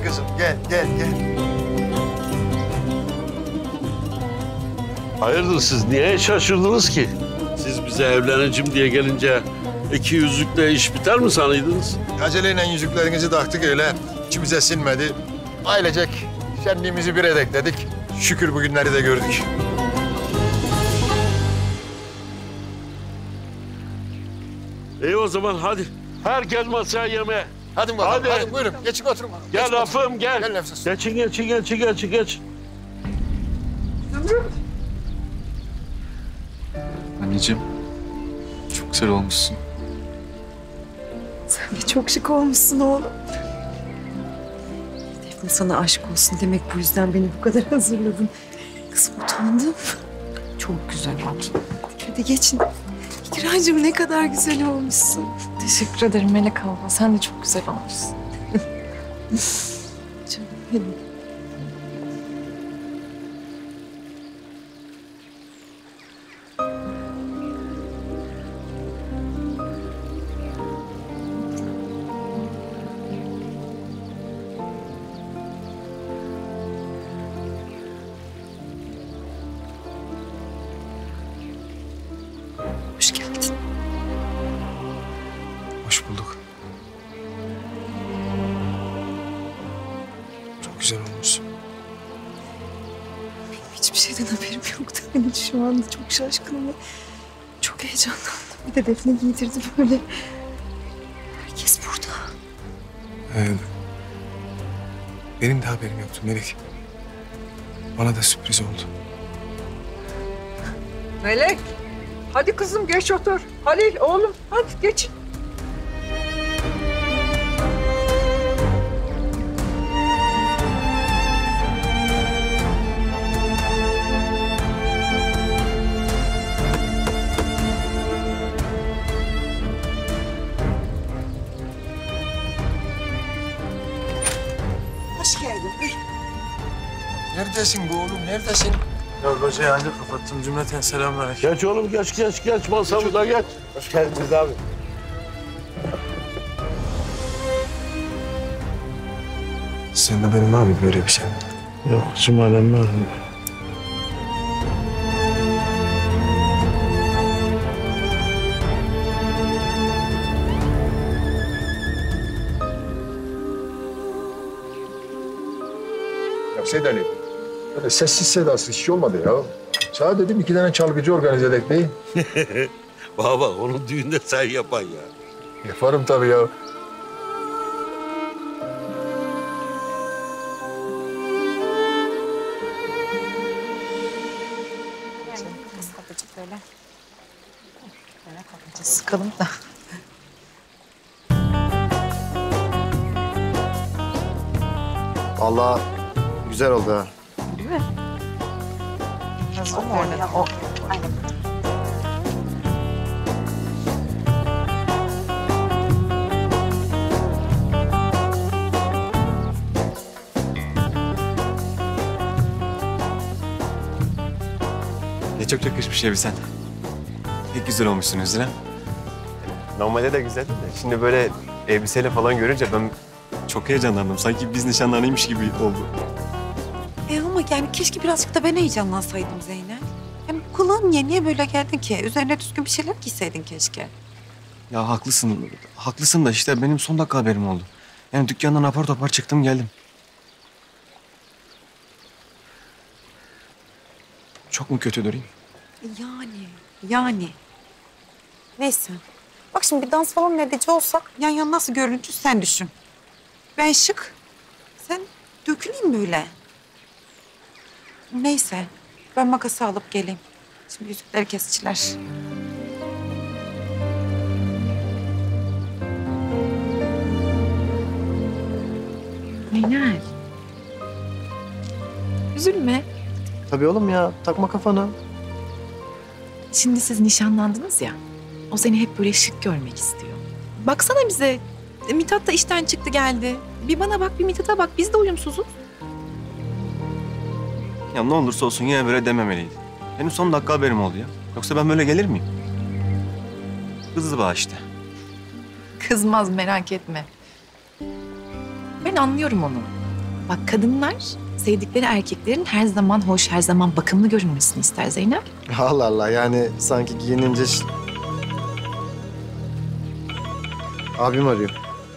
kızım. Gel, gel, gel. Hayırdır siz niye şaşırdınız ki? Siz bize evleneceğim diye gelince iki yüzlükle iş biter mi sanıydınız? Aceleyle yüzüklerinizi taktık öyle. İçimize sinmedi. Ailecek şenliğimizi bir edekledik. Şükür bugünleri de gördük. İyi o zaman hadi. Herkes masaya yemeğe. Hadi bakalım, Hadi. hadi buyurun. Geçin oturun. Gel Geçin, oturun. lafım gel. Gel Nefes. Geç. Anneciğim, çok güzel olmuşsun. Sen de çok şık olmuşsun oğlum. Defne sana aşk olsun demek bu yüzden beni bu kadar hazırladın. Kızım utandım. Çok güzel oldun. Hadi geçin. İkiracığım ne kadar güzel olmuşsun. Teşekkür ederim Melek abla. Sen de çok güzel olmuşsun. Canım benim. Hoş geldin. Hoş bulduk. Çok güzel olmuşsun. Hiçbir şeyden haberim yoktu. Ben şu anda çok şaşkınım ve çok heyecanlandım. Bir de Defne giydirdi böyle. Herkes burada. Benim de haberim yoktu Melek. Bana da sürpriz oldu. Melek, hadi kızım geç otur. Halil oğlum, hadi geç. Hoş geldin. Neredesin bu oğlum, neredesin? Ya hocayı ancak kapattım. Cümleten selamünaleyküm. Geç oğlum geç masamıza geç. Hoş geldiniz abi. Senin de benim abi böyle bir şey. Yok Cumale'm var. Ya Seyit Ali, böyle sessiz sedasız iş olmadı ya. Sana dedim 2 tane çalgıcı organize edek değil. Baba onu düğünde sen yapan ya. Yaparım tabii ya. Sıkalım da. Vallahi güzel oldu ha. Ne çok yakışmış elbisen. Pek güzel olmuşsun Özlem. Normalde de güzeldi de şimdi böyle elbiseyle falan görünce ben Çok heyecanlandım. Sanki biz nişanlanıymış gibi oldu. Ama yani keşke birazcık da ben heyecanlansaydım Zeynep. Hem kulağın niye böyle geldin ki? Üzerine düzgün bir şeyler giyseydin keşke. Ya haklısın. Haklısın da işte benim son dakika haberim oldu. Yani dükkandan apar topar çıktım geldim. Çok mu kötü durayım? Yani. Neyse. Bak şimdi bir dans falan edici olsak yan yana nasıl görünür sen düşün. Ben şık, sen döküleyim böyle. Neyse, ben makası alıp geleyim. Şimdi yüzükleri kesiciler. Zeynep. Üzülme. Tabii oğlum ya, takma kafana. Şimdi siz nişanlandınız ya. O seni hep böyle şık görmek istiyor. Baksana bize. Mithat da işten çıktı geldi. Bir bana bak bir Mithat'a bak. Biz de uyumsuzuz. Ya ne olursa olsun yine böyle dememeliydi. Benim son dakika haberim oldu ya. Yoksa ben böyle gelir miyim? Kızdı bana işte. Kızmaz merak etme. Ben anlıyorum onu. Bak kadınlar sevdikleri erkeklerin her zaman hoş, her zaman bakımlı görünmesini ister Zeynep. Allah Allah yani sanki giyinince... Abim arıyor.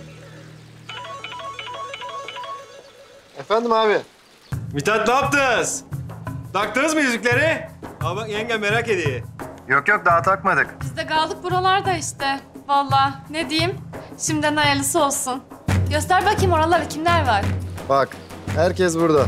Efendim abi. Mithat ne yaptınız? Taktınız mı yüzükleri? Aa bak yenge merak ediyor. Yok yok daha takmadık. Biz de kaldık buralarda işte. Vallahi ne diyeyim? Şimdiden hayırlısı olsun. Göster bakayım oraları kimler var? Bak herkes burada.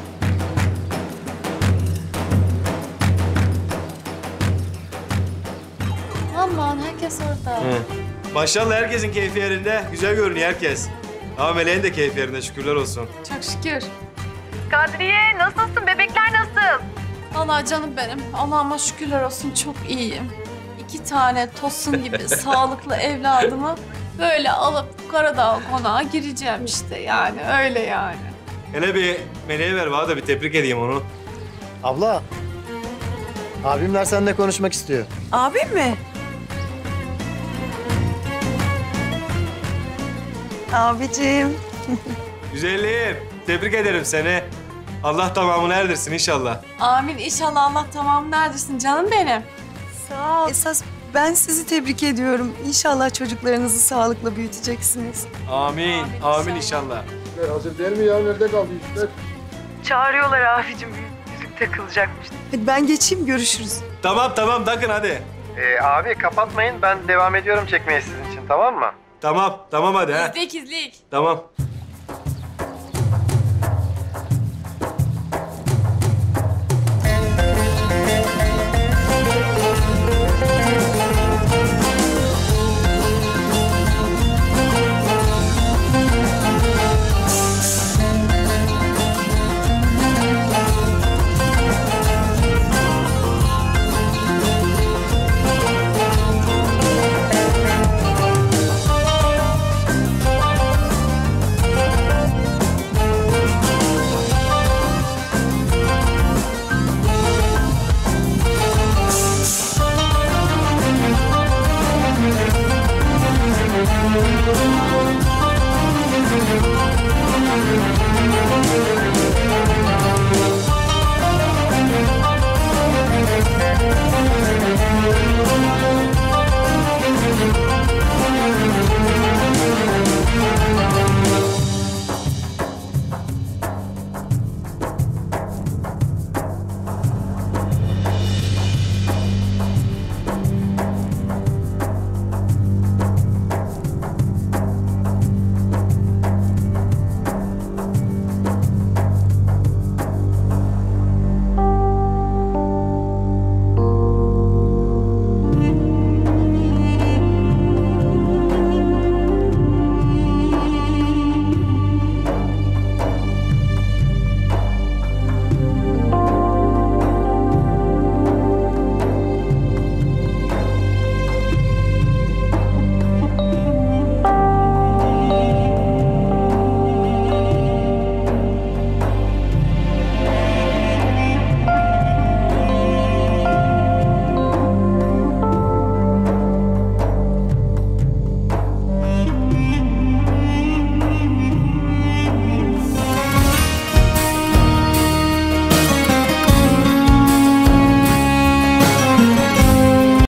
Aman herkes orada. Maşallah herkesin keyfi yerinde. Güzel görünüyor herkes. Ama Meleğin de keyfi yerinde şükürler olsun. Çok şükür. Kadriye nasılsın? Bebekler nasıl? Vallahi canım benim. Allah'ıma şükürler olsun çok iyiyim. 2 tane tosun gibi sağlıklı evladımı böyle alıp Karadağ konağa gireceğim işte yani öyle yani. Hele bir Meleğe ver bana da bir tebrik edeyim onu. Abla. Abimler seninle konuşmak istiyor. Abim mi? Abicim. Güzelliğim. Tebrik ederim seni. Allah tamamını erdirsin inşallah. Amin inşallah Allah tamam neredesin canım benim? Sağ ol. Esas ben sizi tebrik ediyorum. İnşallah çocuklarınızı sağlıkla büyüteceksiniz. Amin. Amin inşallah. Hazır değil mi ya? Nerede kaldı işte? Çağırıyorlar abicim. Yüzük takılacakmış. Hadi ben geçeyim, görüşürüz. Tamam takın hadi. Abi kapatmayın ben devam ediyorum çekmeye sizin için tamam mı? Tamam hadi ha. İzlik izlik. Tamam.